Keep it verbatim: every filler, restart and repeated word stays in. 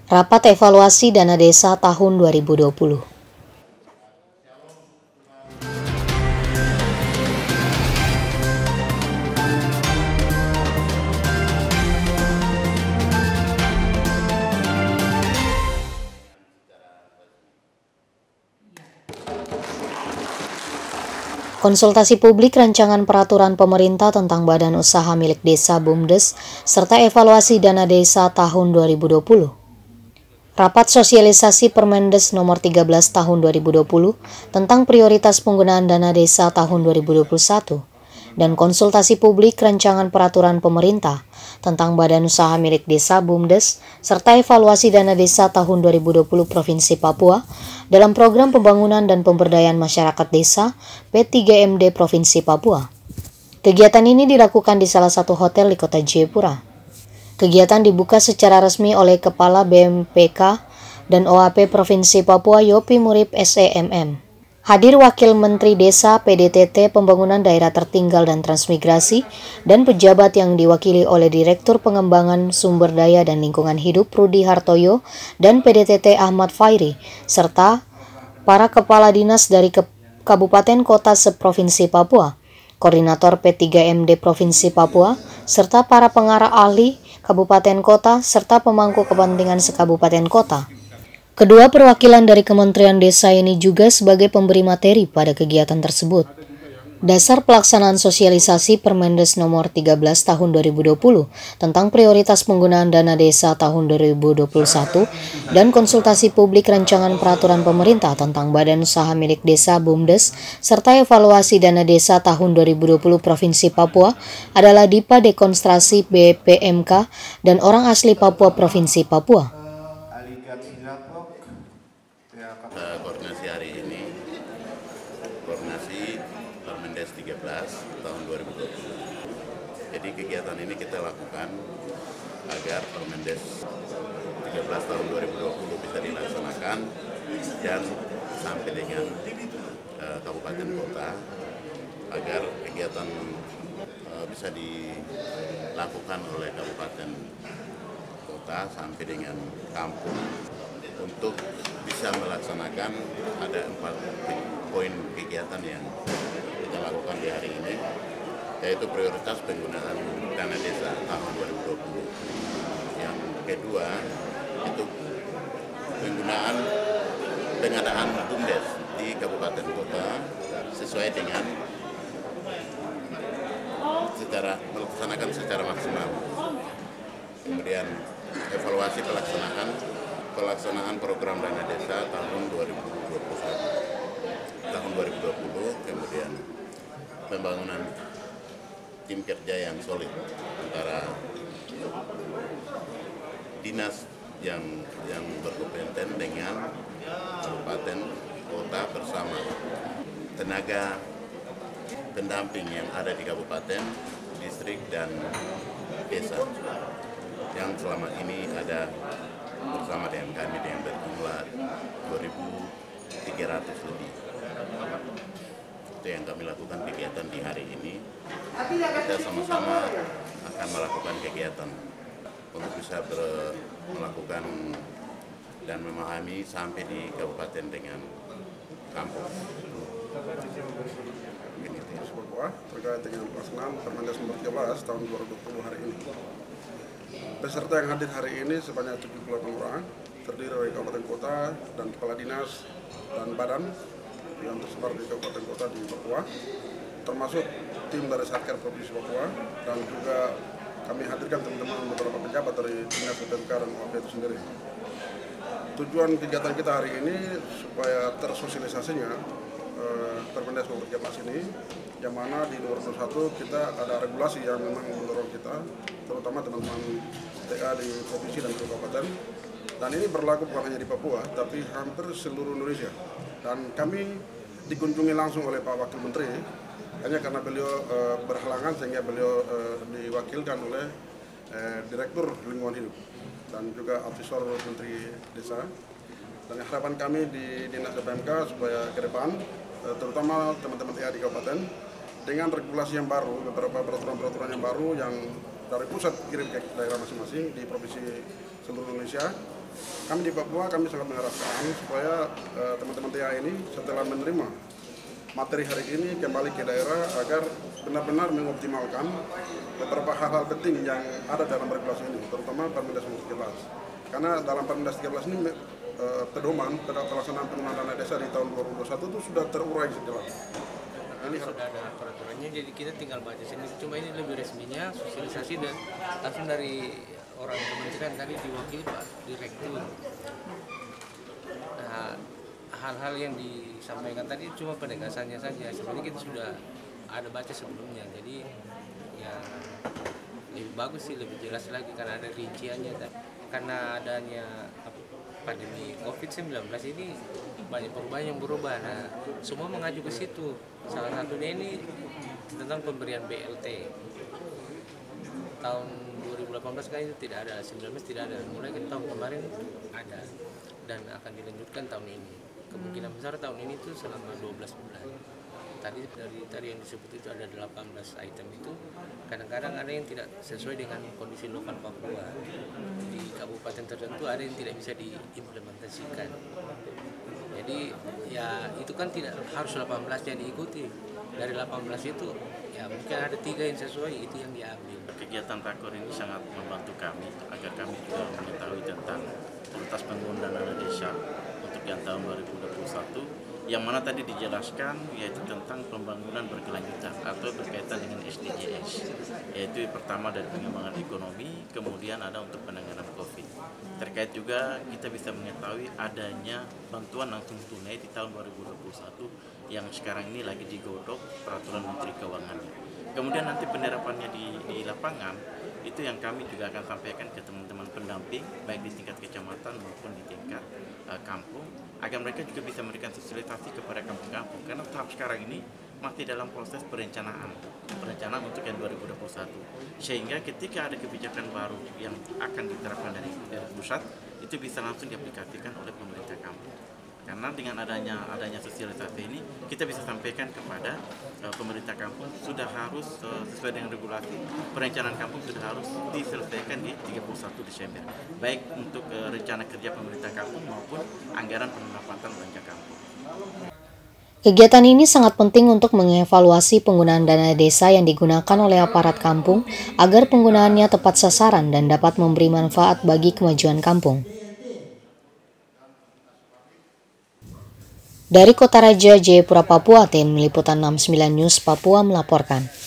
Rapat Evaluasi Dana Desa tahun dua ribu dua puluh. Konsultasi publik rancangan peraturan pemerintah tentang Badan Usaha Milik Desa BUMDes serta evaluasi dana desa tahun dua ribu dua puluh. Rapat sosialisasi Permendes nomor tiga belas tahun dua ribu dua puluh tentang prioritas penggunaan dana desa tahun dua ribu dua puluh satu dan konsultasi publik rancangan peraturan pemerintah tentang Badan Usaha Milik Desa BUMDes serta evaluasi dana desa tahun dua ribu dua puluh Provinsi Papua dalam program pembangunan dan pemberdayaan masyarakat desa P tiga M D Provinsi Papua. Kegiatan ini dilakukan di salah satu hotel di Kota Jayapura. Kegiatan dibuka secara resmi oleh Kepala B M P K dan O A P Provinsi Papua Yopi Murib S E M M. Hadir Wakil Menteri Desa, P D T T, Pembangunan Daerah Tertinggal dan Transmigrasi, dan pejabat yang diwakili oleh Direktur Pengembangan Sumber Daya dan Lingkungan Hidup Rudi Hartoyo dan P D T T Ahmad Fairi, serta para kepala dinas dari ke Kabupaten Kota se-Provinsi Papua, Koordinator P tiga M D Provinsi Papua, serta para pengarah ahli Kabupaten Kota, serta pemangku kepentingan se-Kabupaten Kota. Kedua perwakilan dari Kementerian Desa ini juga sebagai pemberi materi pada kegiatan tersebut. Dasar pelaksanaan sosialisasi Permendes nomor tiga belas tahun dua ribu dua puluh tentang prioritas penggunaan dana desa tahun dua ribu dua puluh satu dan konsultasi publik rancangan peraturan pemerintah tentang Badan Usaha Milik Desa BUMDes serta evaluasi dana desa tahun dua ribu dua puluh Provinsi Papua adalah Dipa Dekonstruksi B P M K dan orang asli Papua Provinsi Papua. Koordinasi hari ini, koordinasi Permendes tiga belas tahun dua ribu dua puluh. Jadi kegiatan ini kita lakukan agar Permendes tiga belas tahun dua ribu dua puluh bisa dilaksanakan dan sampai dengan uh, kabupaten kota agar kegiatan uh, bisa dilakukan oleh kabupaten kota sampai dengan kampung. Untuk bisa melaksanakan ada empat poin kegiatan yang kita lakukan di hari ini, yaitu prioritas penggunaan dana desa tahun dua ribu dua puluh. Yang kedua itu penggunaan pengadaan BUMDes di kabupaten kota sesuai dengan secara melaksanakan secara maksimal. Kemudian evaluasi pelaksanaan pelaksanaan program dana desa tahun dua ribu dua puluh satu, tahun dua ribu dua puluh, kemudian pembangunan tim kerja yang solid antara dinas yang yang berkompeten dengan kabupaten kota bersama tenaga pendamping yang ada di kabupaten, distrik, dan desa yang selama ini ada bersama dengan kami dengan berjumlah dua ribu tiga ratus lebih. Itu yang kami lakukan kegiatan di hari ini. Kita sama-sama akan melakukan kegiatan untuk bisa ber, melakukan dan memahami sampai di kabupaten dengan kampung. Ini Papua terkait dengan pelaksanaan Permendes nomor tiga belas tahun dua ribu dua puluh hari ini. Peserta yang hadir hari ini sebanyak tujuh puluh delapan orang, terdiri dari kabupaten kota dan kepala dinas dan badan yang tersebar di kabupaten kota di Papua, termasuk tim dari Satker Provinsi Papua, dan juga kami hadirkan teman-teman beberapa pejabat dari Dinas P M K dan O A P itu sendiri. Tujuan kegiatan kita hari ini supaya tersosialisasinya eh, Permendes nomor tiga belas ini, yang mana di nomor dua puluh satu kita ada regulasi yang memang mendorong kita, terutama teman-teman T A di provinsi dan kabupaten. Dan ini berlaku bukan hanya di Papua, tapi hampir seluruh Indonesia. Dan kami dikunjungi langsung oleh Pak Wakil Menteri, hanya karena beliau e, berhalangan sehingga beliau e, diwakilkan oleh e, Direktur Lingkungan Hidup dan juga Advisor Menteri Desa. Dan harapan kami di Dinas P M K supaya ke depan, e, terutama teman-teman T A di kabupaten, dengan regulasi yang baru, beberapa peraturan-peraturan yang baru yang dari pusat kirim ke daerah masing-masing di provinsi seluruh Indonesia, Kami di Papua kami sangat mengharapkan supaya teman-teman T H ini setelah menerima materi hari ini kembali ke daerah agar benar-benar mengoptimalkan beberapa hal-hal penting yang ada dalam regulasi ini, terutama Permendes nomor tiga belas. Karena dalam Permendes tiga belas ini eh, pedoman pelaksanaan penggunaan dana desa di tahun dua ribu dua puluh satu itu sudah terurai sejelas. Ini sudah ada peraturannya, jadi kita tinggal baca sendiri. Cuma ini lebih resminya sosialisasi dan langsung dari orang kementerian tadi diwakili Pak Direktur. Nah, hal-hal yang disampaikan tadi cuma penegasannya saja. Sebenarnya kita sudah ada baca sebelumnya, jadi ya lebih bagus sih, lebih jelas lagi karena ada rinciannya. Karena adanya pandemi covid sembilan belas ini banyak perubahan yang berubah. Nah, semua mengacu ke situ. Salah satunya ini tentang pemberian B L T. Tahun dua ribu delapan belas kan itu tidak ada, sembilan belas tidak ada. Mulai ke tahun kemarin ada dan akan dilanjutkan tahun ini. Kemungkinan besar tahun ini itu selama dua belas bulan. Tadi dari tadi yang disebut itu ada delapan belas item itu. Kadang-kadang ada yang tidak sesuai dengan kondisi lokal Papua. Di kabupaten tertentu ada yang tidak bisa diimplementasikan. Jadi ya itu kan tidak harus delapan belas yang diikuti. Dari delapan belas itu ya mungkin ada tiga yang sesuai, itu yang diambil. Kegiatan rakor ini sangat membantu kami agar kami juga mengetahui tentang prioritas penggunaan dana desa untuk yang tahun dua ribu dua puluh satu, yang mana tadi dijelaskan yaitu tentang pembangunan berkelanjutan atau berkaitan dengan S D G S, yaitu pertama dari pengembangan ekonomi, kemudian ada untuk penanganan COVID. Terkait juga kita bisa mengetahui adanya bantuan langsung tunai di tahun dua ribu dua puluh satu yang sekarang ini lagi digodok peraturan Menteri Keuangannya. Kemudian nanti penerapannya di, di lapangan itu yang kami juga akan sampaikan ke teman-teman pendamping baik di tingkat kecamatan maupun di tingkat uh, kampung, agar mereka juga bisa memberikan sosialisasi kepada kampung-kampung, karena tahap sekarang ini masih dalam proses perencanaan perencanaan untuk yang dua ribu dua puluh satu, sehingga ketika ada kebijakan baru yang akan diterapkan dari, dari pusat itu bisa langsung diaplikasikan oleh pemerintah kampung. Karena dengan adanya adanya sosialisasi ini kita bisa sampaikan kepada uh, pemerintah kampung sudah harus uh, sesuai dengan regulasi perencanaan kampung sudah harus diselesaikan di tiga puluh satu Desember, baik untuk uh, rencana kerja pemerintah kampung maupun anggaran pendapatan belanja kampung. Kegiatan ini sangat penting untuk mengevaluasi penggunaan dana desa yang digunakan oleh aparat kampung agar penggunaannya tepat sasaran dan dapat memberi manfaat bagi kemajuan kampung. Dari Kota Raja, Jayapura, Papua, tim Liputan enam puluh sembilan News Papua melaporkan.